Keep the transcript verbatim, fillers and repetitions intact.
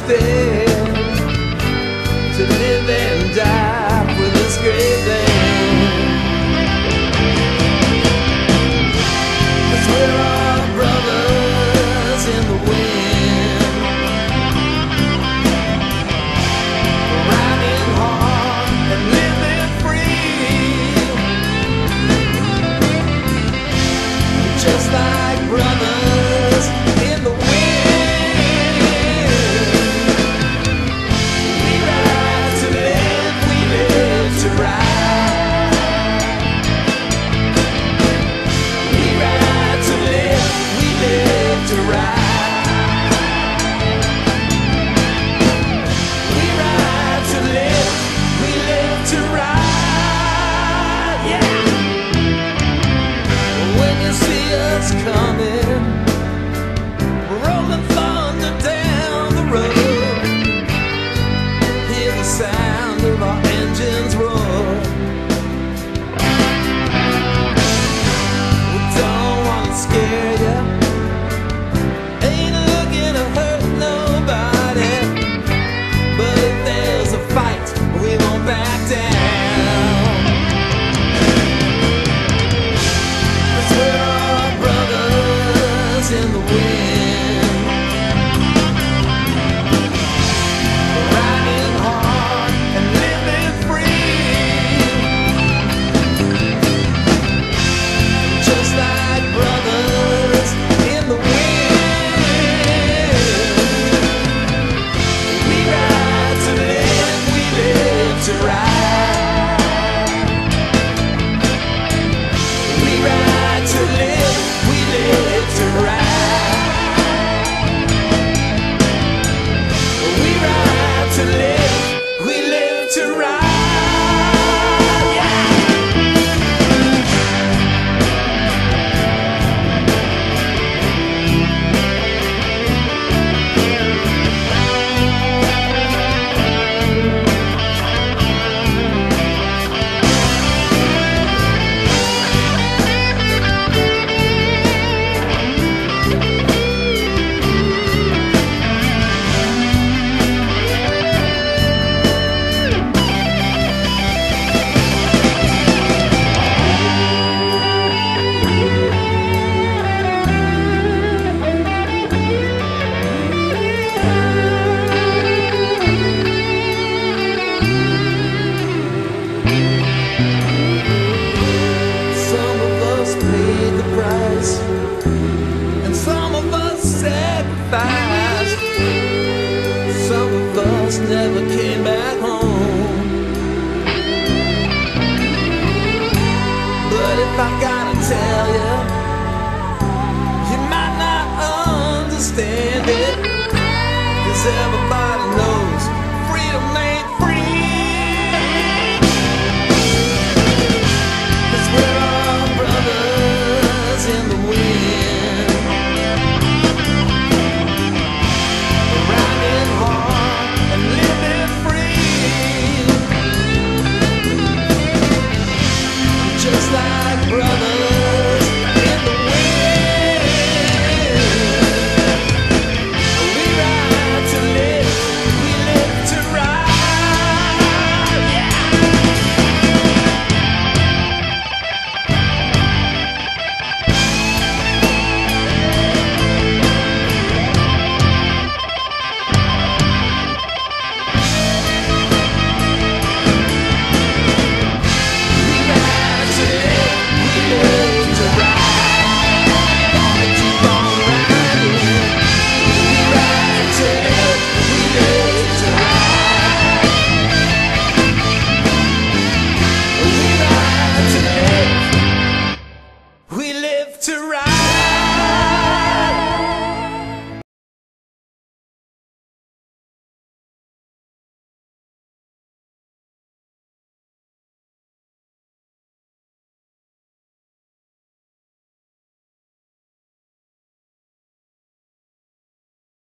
instead to live and die for this great land. 'Cause we're all brothers in the wind, riding hard and living free, just like brothers in the wind. We ride to live, we live to ride. We ride to live, we live to ride. We ride to live, we live to ride. Yeah. When you see us coming, rolling thunder down the road, hear the sound of our engines roar. We don't wanna scare ya, ain't looking to hurt nobody, but if there's a fight, we won't back down. 'Cause we're all brothers in the wind, riding hard and living free, just like brothers in the wind. We ride to live, we live to ride. We ride to live, we live to ride. We ride to live, we live to ride. Yeah. Some of us paid the price, and some of us sacrificed. Some of us never came back home. But if I gotta tell you, you might not understand it, 'cause everybody